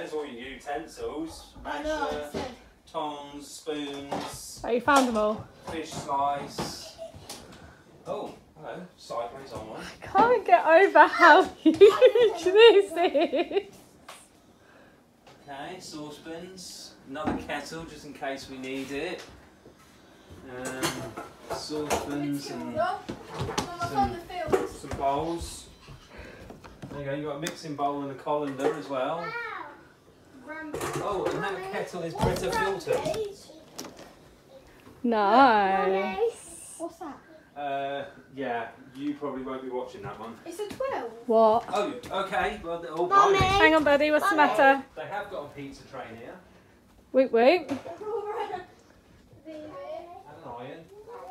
there's all your utensils. Tongs, spoons. Oh, you found them all? Fish slice. Oh, hello. Sideways on one. I can't get over how huge this is. Okay, saucepans. Another kettle just in case we need it. Saucepans and some bowls. There you go, you've got a mixing bowl and a colander as well. Oh, and that kettle is Brita filtered. Nice. What's that? Yeah, you probably won't be watching that one. It's a 12. What? Oh, okay. Well, oh, Mummy. blimey. Hang on, buddy. What's the matter? They have got a pizza tray here. Wait, wait. And an iron.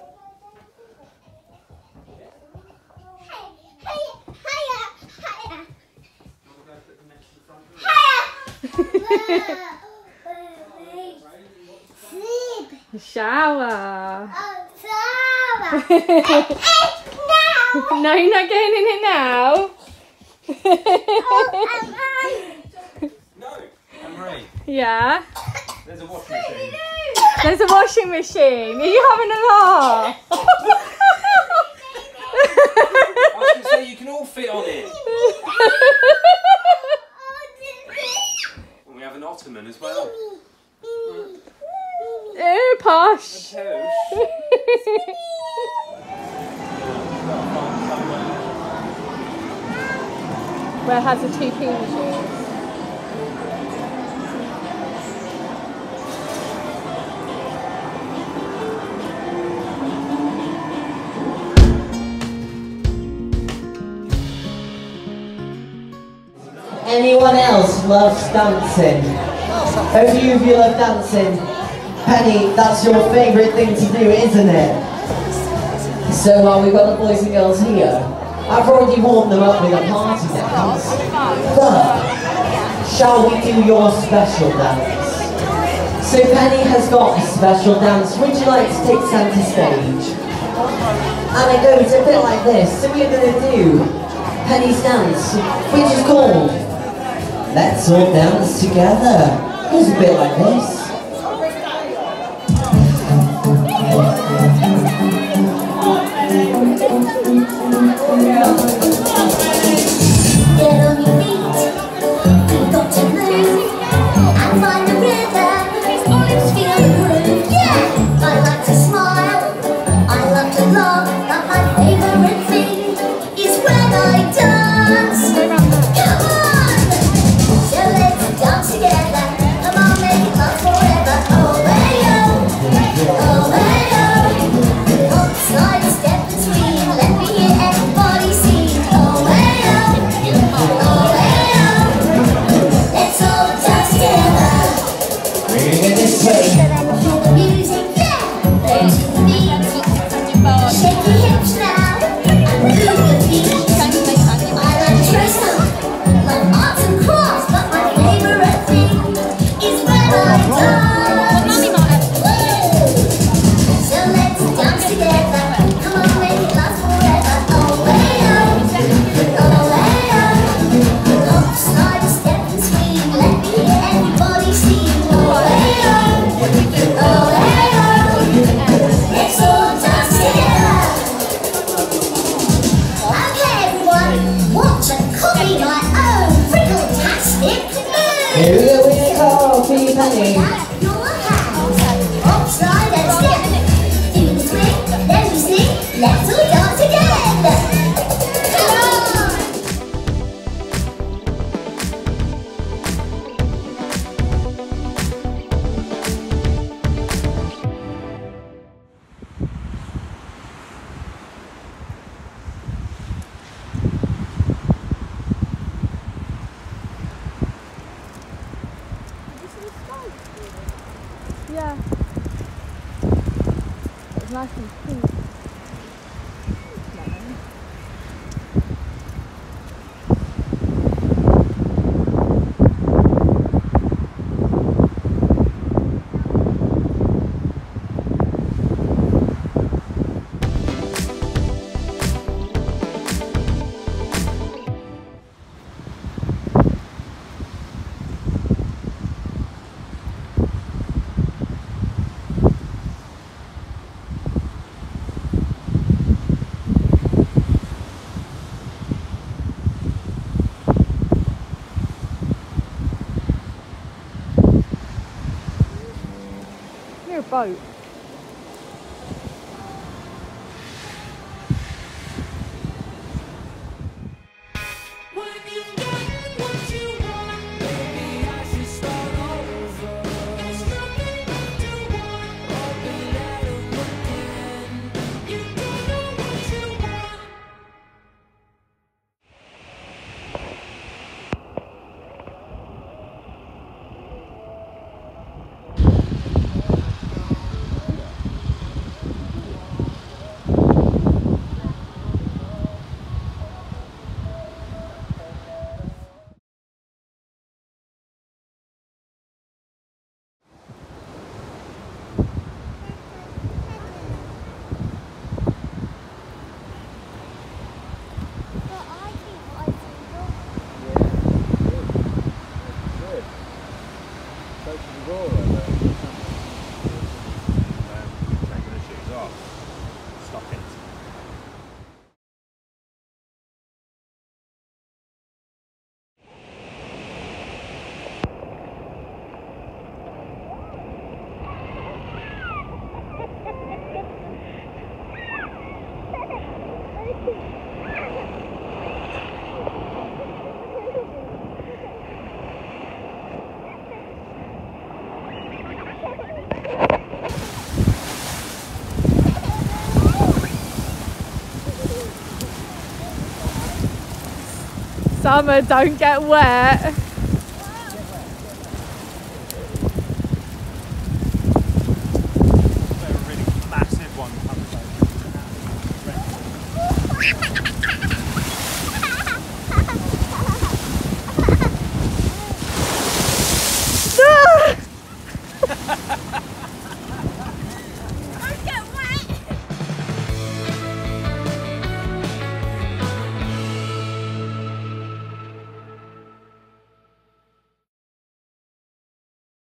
Shower. No, you're not getting in it now. No, Anne-Marie, Yeah. there's a washing machine. There's a washing machine. Are you having a laugh? I was going to say, you can all fit on it. And we have an ottoman as well. Ew, posh. Where has a 2p machine? Anyone else loves dancing? A few of you love dancing. Penny, that's your favourite thing to do, isn't it? So we've got the boys and girls here. I've already warmed them up with a party dance. But, shall we do your special dance? So Penny has got a special dance. Would you like to take centre stage? And it goes a bit like this. So we're going to do Penny's dance, which is called Let's All Dance Together. It goes a bit like this. Get on your feet, you've got to move and find the rhythm, olives feel the groove. Yeah, I like to smile, I love to laugh, but my favourite thing is when I dance. Come on! So let's dance together, come on, make it last forever. Oh, hey, oh, hey, oh. Hop, slide, step and swing, let me hear everybody sing. Oh, hey, let's all dance together. Bring it this way. Feel the music, yeah. Play to the beat. Shake your hips now and move your feet. I like dress up, love arts and crafts, but my favourite thing is when I dance. Woo! So let's dance together. Come on, make it last forever. Oh, hey, hop, slide, step and swing. Let me hear everybody sing. Oh, hey, let's all dance together. Okay, everyone, watch and copy my own frickle-tastic move. Here we go, Penny. Clap your hands, hop, slide and step. Do the swing, then we sing. Let's all dance together. Come on. Yeah. It's nice and pink. hear a boat. Summer, don't get wet.